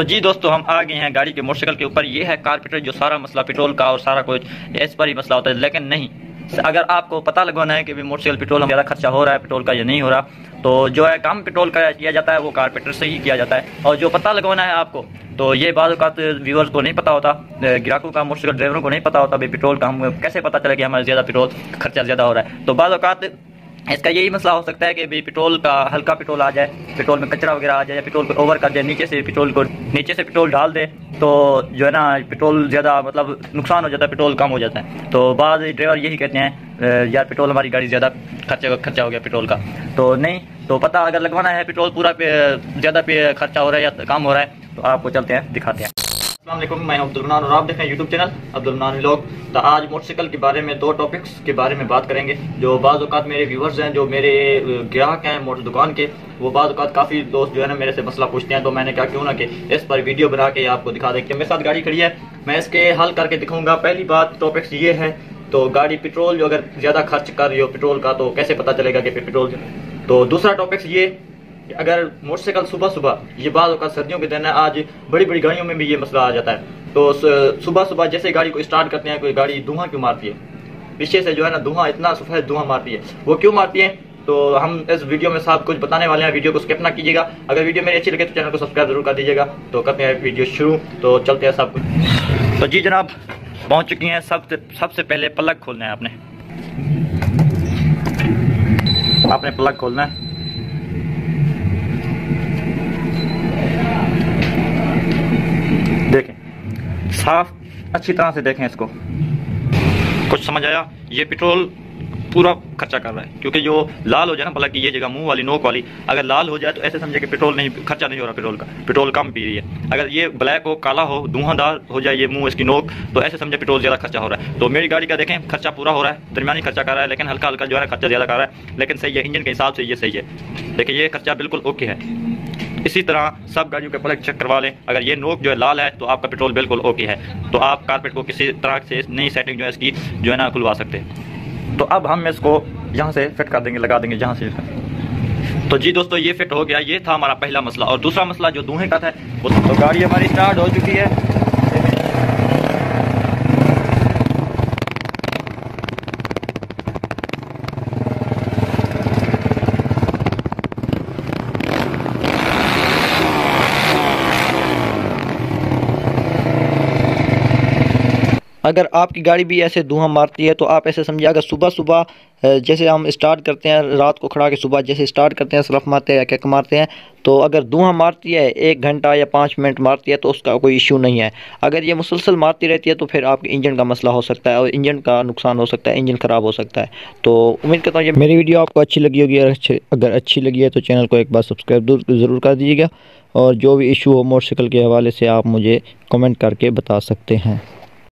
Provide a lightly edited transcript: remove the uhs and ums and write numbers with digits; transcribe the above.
तो जी दोस्तों, हम आ गए हैं गाड़ी के मोटरसाइकिल के ऊपर। ये है कारपेटर, जो सारा मसला पेट्रोल का और सारा कुछ इस पर ही मसला होता है। लेकिन नहीं, अगर आपको पता लगाना है कि भी मोटरसाइकिल पेट्रोल ज़्यादा खर्चा हो रहा है पेट्रोल का या नहीं हो रहा, तो जो है कम पेट्रोल का किया जाता है वो कारपेटर से ही किया जाता है। और जो पता लगाना है आपको, तो ये बात व्यूअर्स को नहीं पता होता, ग्राहकों का, मोटरसाइकिल ड्राइवरों को नहीं पता होता भाई पेट्रोल का हम कैसे पता चले कि हमारा ज़्यादा पेट्रोल खर्चा ज़्यादा हो रहा है। तो बाज़ औक़ात इसका यही मसला हो सकता है कि भाई पेट्रोल का हल्का पेट्रोल आ जाए, पेट्रोल में कचरा वगैरह आ जाए, या पेट्रोल को ओवर कर जाए, नीचे से पेट्रोल डाल दे, तो जो है ना पेट्रोल ज़्यादा मतलब नुकसान हो जाता है, पेट्रोल कम हो जाता है। तो बाद ड्राइवर यही कहते हैं यार पेट्रोल हमारी गाड़ी ज़्यादा खर्चा हो गया पेट्रोल का। तो नहीं, तो पता अगर लगवाना है पेट्रोल पूरा ज़्यादा खर्चा हो रहा है या कम हो रहा है, तो आपको चलते हैं दिखाते हैं। अस्सलाम वालेकुम, मैं अब्दुल मन्नान और आप देखें YouTube channel Abdul Mannan vlog. तो आज मोटरसाइकिल के बारे में दो टॉपिक्स के बारे में बात करेंगे। जो बाज़ औक़ात मेरे व्यूवर्स हैं, जो मेरे ग्राहक हैं मोटर दुकान के, वो बाज़ औक़ात काफ़ी दोस्त जो है ना मेरे से मसला पूछते हैं। तो मैंने कहा क्यों ना कि इस पर वीडियो बना के आपको दिखा दें कि मेरे साथ गाड़ी खड़ी है, मैं इसके हल करके दिखाऊंगा। पहली बात टॉपिक्स ये है, तो गाड़ी पेट्रोल जो अगर ज़्यादा खर्च कर रही हो पेट्रोल का, तो कैसे पता चलेगा कि पेट्रोल। तो दूसरा टॉपिक्स ये, अगर मोटरसाइकिल सुबह सुबह, ये बात का सर्दियों के दिन है, आज बड़ी बड़ी गाड़ियों में भी ये मसला आ जाता है। तो सुबह सुबह जैसे गाड़ी को स्टार्ट करते हैं, कोई गाड़ी धुआं क्यों मारती है, पीछे से जो है ना धुआं, इतना सफेद धुआं मारती है, वो क्यों मारती है, तो हम इस वीडियो में सब कुछ बताने वाले हैं। वीडियो को स्किप ना कीजिएगा। अगर वीडियो मेरी अच्छी लगे तो चैनल को सब्सक्राइब जरूर कर दीजिएगा। तो करते हैं वीडियो शुरू, तो चलते हैं सब कुछ। तो जी जनाब, पहुंच चुकी हैं। सबसे पहले प्लग खोलना है आपने प्लग खोलना है। देखें साफ अच्छी तरह से देखें इसको, कुछ समझ आया? ये पेट्रोल पूरा खर्चा कर रहा है, क्योंकि जो लाल हो जाए ना प्लग की ये जगह, मुंह वाली नोक वाली, अगर लाल हो जाए तो ऐसे समझे कि पेट्रोल नहीं, खर्चा नहीं हो रहा पेट्रोल का, पेट्रोल कम पी रही है। अगर ये ब्लैक हो, काला हो, धुआंधार हो जाए ये मुंह इसकी नोक, तो ऐसे समझे पेट्रोल ज़्यादा खर्चा हो रहा है। तो मेरी गाड़ी का देखें खर्चा पूरा हो रहा है, दरमियानी खर्चा कर रहा है, लेकिन हल्का हल्का जो है खर्चा ज़्यादा कर रहा है, लेकिन सही है, इंजन के हिसाब से ये सही है। देखिए ये खर्चा बिल्कुल ओके है। इसी तरह सब गाड़ियों के प्लग चेक करवा लें। अगर ये नोक जो है लाल है तो आपका पेट्रोल बिल्कुल ओके है। तो आप कारपेट को किसी तरह से नई सेटिंग जो है इसकी जो है ना खुलवा सकते हैं। तो अब हम इसको यहाँ से फिट कर देंगे, लगा देंगे जहाँ से। तो जी दोस्तों, ये फिट हो गया। ये था हमारा पहला मसला। और दूसरा मसला जो धुएं का था, तो गाड़ी हमारी स्टार्ट हो चुकी है। अगर आपकी गाड़ी भी ऐसे धुआं मारती है तो आप ऐसे समझिए, अगर सुबह सुबह जैसे हम स्टार्ट करते हैं, रात को खड़ा के सुबह जैसे स्टार्ट करते हैं, सलफ मारते हैं या किक मारते हैं, तो अगर धुआं मारती है 1 घंटा या 5 मिनट मारती है तो उसका कोई इशू नहीं है। अगर ये मुसलसल मारती रहती है तो फिर आपके इंजन का मसला हो सकता है और इंजन का नुकसान हो सकता है, इंजन ख़राब हो सकता है। तो उम्मीद करता हूँ ये मेरी वीडियो आपको अच्छी लगी होगी। अगर अच्छी लगी है तो चैनल को एक बार सब्सक्राइब ज़रूर कर दीजिएगा। और जो भी इशू हो मोटरसाइकिल के हवाले से आप मुझे कमेंट करके बता सकते हैं।